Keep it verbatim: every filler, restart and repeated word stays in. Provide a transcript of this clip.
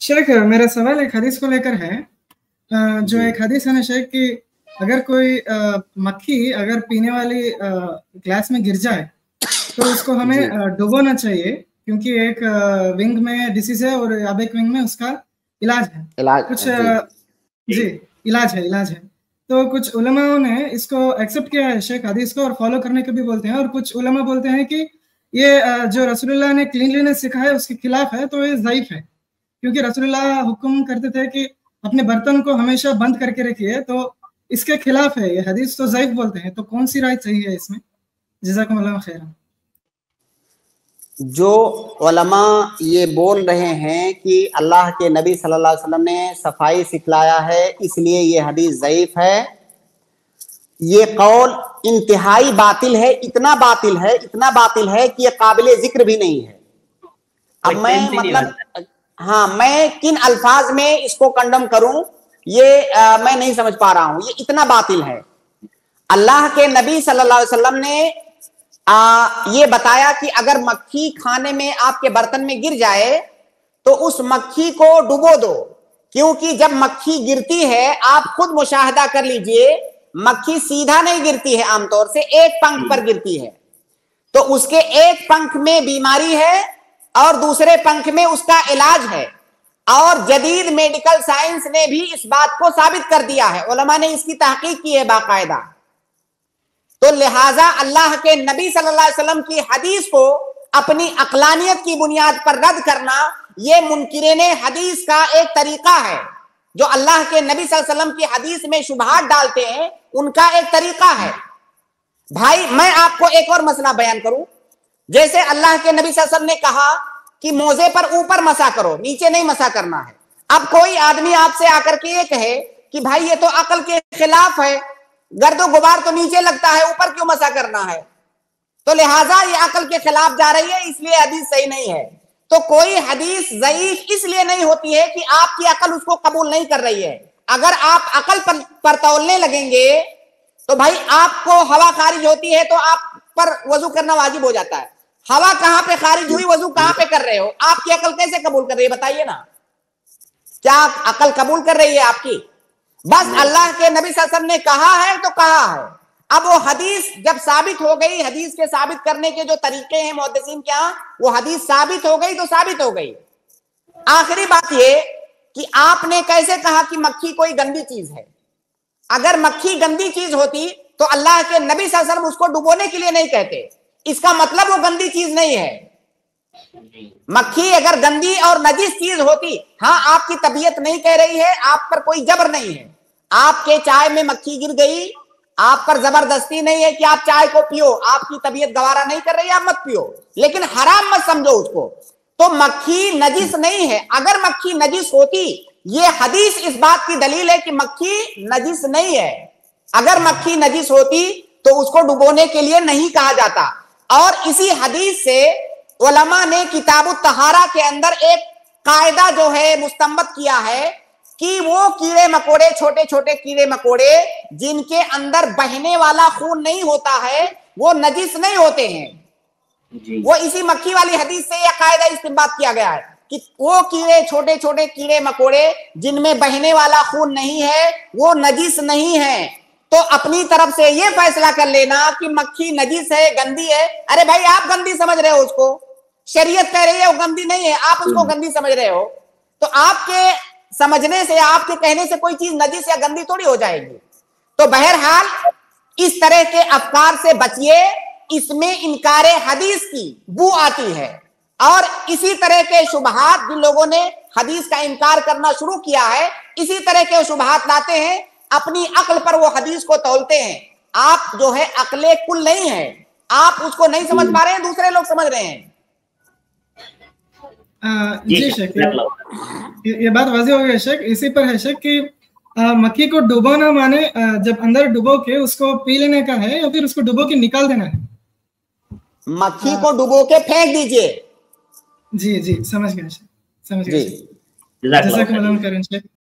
शेख मेरा सवाल एक हदीस को लेकर है, जो एक हदीस है ना शेख कि अगर कोई मक्खी अगर पीने वाली ग्लास में गिर जाए तो उसको हमें डुबोना चाहिए, क्योंकि एक विंग में डिसीज है और अब एक विंग में उसका इलाज है, इलाज कुछ जी, जी इलाज है इलाज है तो कुछ उलमाओं ने इसको एक्सेप्ट किया है शेख हदीस को और फॉलो करने को भी बोलते हैं, और कुछ उलमा बोलते हैं कि ये जो रसूलुल्लाह ने क्लीनलीनेस सिखाया उसके खिलाफ है, तो ये ज़ईफ है, क्योंकि रसूलुल्लाह हुक्म करते थे कि अपने बर्तन को हमेशा बंद करके रखिए, तो इसके खिलाफ है ये हदीस, तो ज़ईफ बोलते हैं। तो कौन सी राय सही है इसमें? जज़ाकुमुल्लाह खैरन। जो उलमा ये बोल रहे हैं कि अल्लाह के नबी सल्लल्लाहु अलैहि वसल्लम ने सफाई सिखलाया है इसलिए ये हदीस ज़ईफ है, ये कौल इंतहाई बातिल है, इतना बातिल है इतना बातिल है कि ये काबिल जिक्र भी नहीं है। अब मैं मतलब हाँ मैं किन अल्फाज में इसको कंडम करूं ये आ, मैं नहीं समझ पा रहा हूं, ये इतना बातिल है। अल्लाह के नबी सल्लल्लाहु अलैहि वसल्लम ने आ, ये बताया कि अगर मक्खी खाने में आपके बर्तन में गिर जाए तो उस मक्खी को डुबो दो, क्योंकि जब मक्खी गिरती है आप खुद मुशाहिदा कर लीजिए, मक्खी सीधा नहीं गिरती है, आमतौर से एक पंख पर गिरती है, तो उसके एक पंख में बीमारी है और दूसरे पंख में उसका इलाज है, और जदीद मेडिकल साइंस ने भी इस बात को साबित कर दिया है, उलमा ने इसकी तहकीक की है बाकायदा। तो लिहाजा अल्लाह के नबी सल्लल्लाहु अलैहि वसल्लम की हदीस को अपनी अक्लानियत की बुनियाद पर रद्द करना, यह मुनकिरीने हदीस का एक तरीका है। जो अल्लाह के नबी सल्लल्लाहु अलैहि वसल्लम की हदीस में शुबहात डालते हैं उनका एक तरीका है। भाई मैं आपको एक और मसला बयान करूं, जैसे अल्लाह के नबी सल्लल्लाहु अलैहि वसल्लम ने कहा कि मोजे पर ऊपर मसा करो, नीचे नहीं मसा करना है। अब कोई आदमी आपसे आकर के ये कहे कि भाई ये तो अकल के खिलाफ है, गर्दो गुबार तो नीचे लगता है, ऊपर क्यों मसा करना है, तो लिहाजा ये अकल के खिलाफ जा रही है इसलिए हदीस सही नहीं है। तो कोई हदीस ज़ईफ इसलिए नहीं होती है कि आपकी अकल उसको कबूल नहीं कर रही है। अगर आप अकल पर, पर तौलने लगेंगे तो भाई आपको हवा खारिज होती है तो आप पर वजू करना वाजिब हो जाता है। हवा कहां पे खारिज हुई, वजू कहां पे कर रहे हो, आपकी अकल कैसे कबूल कर रही है बताइए ना, क्या अकल कबूल कर रही है आपकी? बस अल्लाह के नबी सल्लल्लाहु अलैहि वसल्लम ने कहा है तो कहा है। अब वो हदीस जब साबित हो गई, हदीस के साबित करने के जो तरीके हैं मुहद्दिसीन के यहाँ, वो हदीस साबित हो गई तो साबित हो गई। आखिरी बात ये कि आपने कैसे कहा कि मक्खी कोई गंदी चीज है? अगर मक्खी गंदी चीज होती तो अल्लाह के नबी सल्लल्लाहु अलैहि वसल्लम उसको डुबोने के लिए नहीं कहते, इसका मतलब वो गंदी चीज नहीं है। मक्खी अगर गंदी और नजीस चीज होती, हाँ आपकी तबीयत नहीं कह रही है, आप पर कोई जबर नहीं है, आपके चाय में मक्खी गिर गई, आप पर जबरदस्ती नहीं है कि आप चाय को पियो, आपकी तबीयत गवारा नहीं कर रही, आप मत पियो, लेकिन हराम मत समझो उसको। तो मक्खी नजीस नहीं है। अगर मक्खी नजीस होती, ये हदीस इस बात की दलील है कि मक्खी नजीस नहीं है। अगर मक्खी नजीस होती तो उसको डुबोने के लिए नहीं कहा जाता। और इसी हदीस से उलमा ने किताबुत तहारा के अंदर एक कायदा जो है मुस्तंबत किया है कि वो कीड़े मकोड़े, छोटे छोटे कीड़े मकोड़े जिनके अंदर बहने वाला खून नहीं होता है, वो नजीस नहीं होते हैं। वो इसी मक्खी वाली हदीस से यह कायदा इस्तेमाल किया गया है कि वो कीड़े, छोटे छोटे कीड़े मकोड़े जिनमें बहने वाला खून नहीं है, वो नजीस नहीं है। तो अपनी तरफ से ये फैसला कर लेना कि मक्खी नजीस है, गंदी है, अरे भाई आप गंदी समझ रहे हो उसको, शरीयत कह रही है वो गंदी नहीं है, आप उसको गंदी समझ रहे हो। तो आपके समझने से, आपके कहने से कोई चीज नजीस या गंदी थोड़ी हो जाएगी। तो बहरहाल इस तरह के अफकार से बचिए, इसमें इनकार हदीस की बू आती है। और इसी तरह के शुबहात जिन लोगों ने हदीस का इनकार करना शुरू किया है, इसी तरह के शुबहात लाते हैं, अपनी अक्ल पर वो हदीस को तौलते हैं। आप जो है अक्ले कुल नहीं है, आप उसको नहीं समझ पा रहे हैं, दूसरे लोग समझ रहे हैं। आ, जी शेख, ये, ये बात वाज़ेह हो गई शेख। इसी पर है शेख कि आ, मक्खी को डुबोना माने आ, जब अंदर डुबो के उसको पी लेने का है या फिर उसको डुबो के निकाल देना है? मक्खी आ, को डुबो के फेंक दीजिए। जी जी समझ गए शेख, समझ गए। जज़ाकल्लाह खैरन शेख।